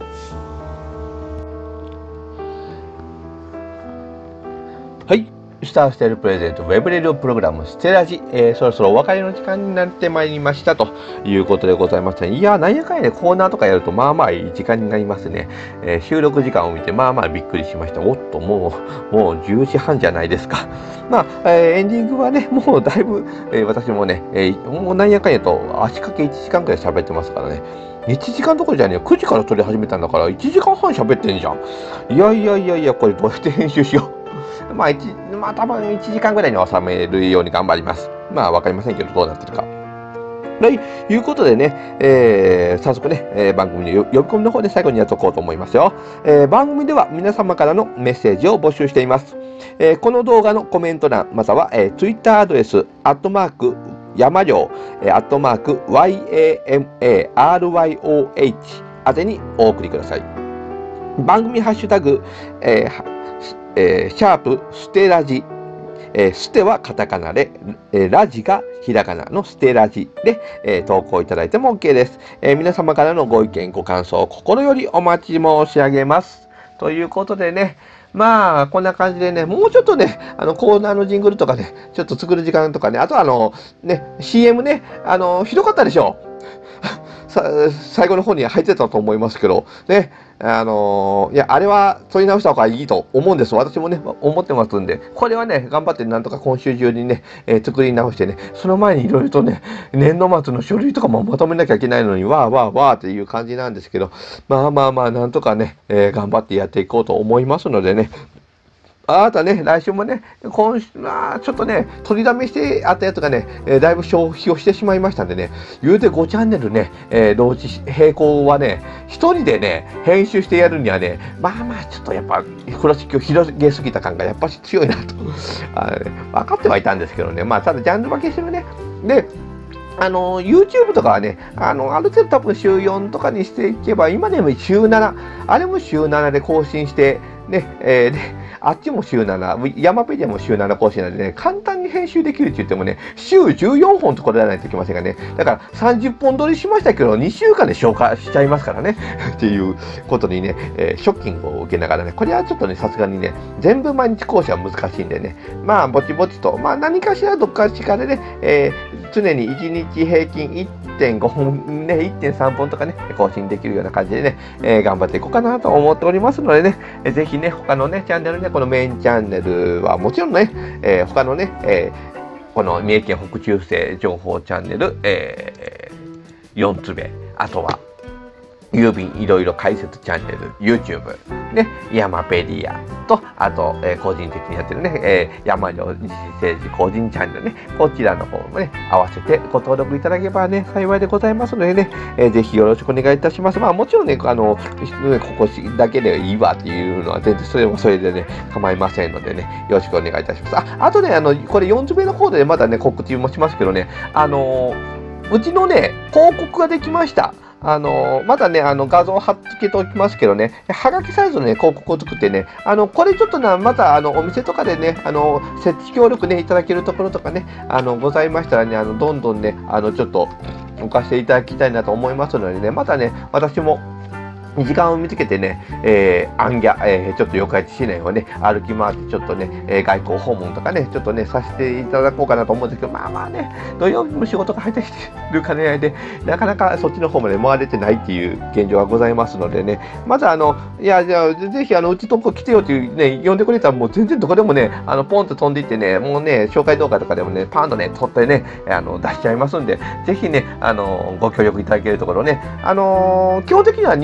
S1: はい、スターステールプレゼントウェブレディオプログラムステラジ、えー、そろそろお別れの時間になってまいりましたということでございました。いやー、なんやかんやでコーナーとかやるとまあまあいい時間になりますね。えー、収録時間を見てまあまあびっくりしました。おっと、もうもうじゅうじはんじゃないですか。まあ、えー、エンディングはね、もうだいぶ、えー、私もね、えー、もうなんやかんやと足掛けいちじかんくらい喋ってますからね。いちじかんどころじゃねえよ。くじから撮り始めたんだからいちじかんはん喋ってんじゃん。いやいやいやいや、これどうやって編集しよう。まあ、まあ、多分いちじかんぐらいに収めるように頑張ります。まあ、わかりませんけど、どうなってるか。ということでね、えー、早速ね、えー、番組の呼び込みの方で最後にやっとこうと思いますよ。えー、番組では皆様からのメッセージを募集しています。えー、この動画のコメント欄、または、えー、Twitter アドレス、アットマーク、山量、アットマーク、ワイエーエムエーアールワイオーエイチ 宛てにお送りください。番組ハッシュタグ、えーえー、シャープステラジ、えー、ステはカタカナで、えー、ラジがひらがなのステラジで、えー、投稿いただいても OK です、えー。皆様からのご意見、ご感想を心よりお待ち申し上げます。ということでね、まあ、こんな感じでね、もうちょっとね、あの、コーナーのジングルとかね、ちょっと作る時間とかね、あとあの、ね、シーエム ね、あの、ひどかったでしょ。さ最後の方に入ってたと思いますけど、ね、あのー、いや、あれは取り直した方がいいと思うんです。私もね、思ってますんで、これはね、頑張ってなんとか今週中にね、えー、作り直してね、その前にいろいろとね、年度末の書類とかもまとめなきゃいけないのに、わーわーわーっていう感じなんですけど、まあまあまあ、なんとかね、えー、頑張ってやっていこうと思いますのでね、あなたね、来週もね、今週、まあ、ちょっとね、取りだめしてあったやつがね、えー、だいぶ消費をしてしまいましたんでね、言うてごチャンネルね、えー、同時並行はね、一人でね、編集してやるにはね、まあまあ、ちょっとやっぱ、風呂敷を広げすぎた感がやっぱし強いなとあの、ね、分かってはいたんですけどね、まあ、ただジャンル分けしてるね。で、あの、YouTube とかはね、あの、ある程度多分週よんとかにしていけば、今でも週なな、あれも週ななで更新して、ね、えー、で、あっちも週なな、ヤマペディアも週なな更新なんでね、簡単に編集できるって言ってもね、週じゅうよんほんとこれらないといけませんがね、だからさんじゅっぽん撮りしましたけど、にしゅうかんで消化しちゃいますからね、っていうことにね、えー、ショッキングを受けながらね、これはちょっとね、さすがにね、全部毎日講師は難しいんでね、まあ、ぼちぼちと、まあ、何かしらどっかしかでね、えー、常にいちにち平均いってんごほん、ね、いってんさんぽんとかね、更新できるような感じでね、えー、頑張っていこうかなと思っておりますのでね、えー、ぜひね、他のね、チャンネルね、このメインチャンネルはもちろんね、えー、他のね、えー、この三重県北中西情報チャンネル、えー、よんつべ、あとは郵便いろいろ解説チャンネル、YouTube、ね、ヤマペディアと、あと、えー、個人的にやってるね、えー、山量自治政治個人チャンネルね、こちらの方もね、合わせてご登録いただければね、幸いでございますのでね、えー、ぜひよろしくお願いいたします。まあもちろんね、あの、ここだけでいいわっていうのは全然それもそれでね、構いませんのでね、よろしくお願いいたします。あ、あとね、あの、これよんつべの方でまだね、告知もしますけどね、あのー、うちのね、広告ができました。あのまだね、あの画像を貼っつけておきますけどね、はがきサイズの、ね、広告を作ってね、あのこれちょっとな、またあのお店とかでね、あの設置協力ね、いただけるところとかね、あのございましたらね、あのどんどんね、あのちょっと置かせていただきたいなと思いますのでね、またね、私も時間を見つけてね、えー、アンギャ、えー、ちょっと四日市市内をね、歩き回って、ちょっとね、えー、外交訪問とかね、ちょっとね、させていただこうかなと思うんですけど、まあまあね、土曜日も仕事が入ってきてる兼ね合いで、なかなかそっちの方まで回れてないっていう現状がございますのでね、まずあの、いや、じゃあ、ぜひ、あの、うちとこ来てよっていうね、呼んでくれたら、もう全然どこでもね、あの、ポンと飛んでいってね、もうね、紹介動画とかでもね、パンとね、撮ってね、あの、出しちゃいますんで、ぜひね、あの、ご協力いただけるところね、あのー、基本的には三重県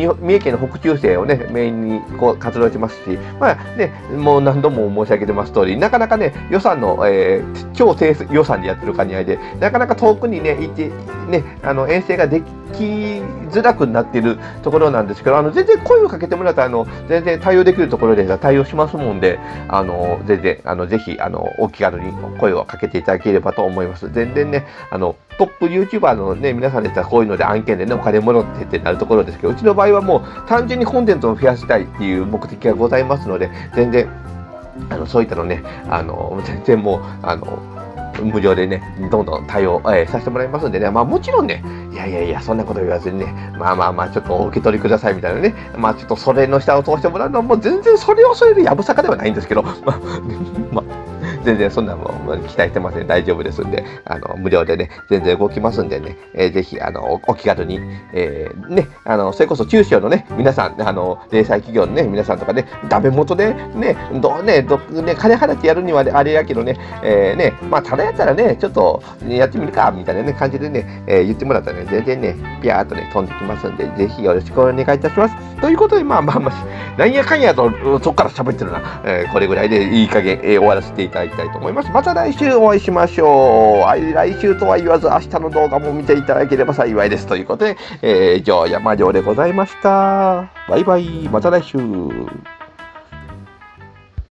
S1: ケーの北中生をね、メインにこう活動してますし、まあね、もう何度も申し上げてます通り、なかなかね、予算の、えー、超低予算でやってる兼ね合いで、なかなか遠くにね、行って、ね、あの遠征ができづらくなっているところなんですけど、あの全然声をかけてもらったら、あの全然対応できるところで対応しますもんで、あの全然あのぜひあのお気軽に声をかけていただければと思います。全然ね、あのトップ YouTuber のね、皆さんでしたらこういうので案件でね、お金もらってってなるところですけど、うちの場合はもう単純にコンテンツを増やしたいっていう目的がございますので、全然、あのそういったのね、あの全然もう、あの無料でね、どんどん対応、えー、させてもらいますんでね、まあもちろんね、いやいやいや、そんなこと言わずにね、まあまあまあ、ちょっとお受け取りくださいみたいなね、まあちょっとそれの下を通してもらうのは、もう全然それを添えるやぶさかではないんですけど、まあ、まあ、全然そんなもん期待してません。大丈夫ですんで、あの、無料でね、全然動きますんでね、えー、ぜひ、あの、お気軽に、えー、ね、あの、それこそ中小のね、皆さん、あの、零細企業のね、皆さんとかね、ダメ元でね、どうね、どね、金払ってやるにはあれやけどね、えー、ね、まあ、ただやったらね、ちょっとやってみるか、みたいなね、感じでね、えー、言ってもらったらね、全然ね、ピャーっとね、飛んできますんで、ぜひよろしくお願いいたします。ということで、まあまあまあ、なんやかんやと、そっから喋ってるな、えー、これぐらいでいい加減、えー、終わらせていただきたいと思います。また来週お会いしましょう。来週とは言わず、明日の動画も見ていただければ幸いです。ということで、えー、城山城でございました。バイバイ。また来週。